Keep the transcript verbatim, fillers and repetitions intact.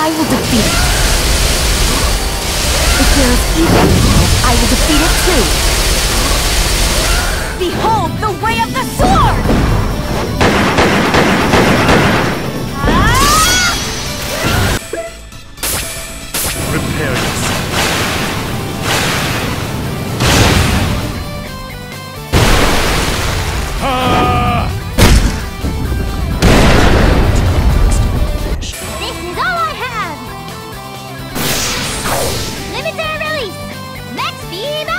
I will defeat it. If there is evil in the world, I will defeat it too. Behold the way of the sword! Ah! Prepare yourself. Ah! This is all I have! Limited release! Max Fever!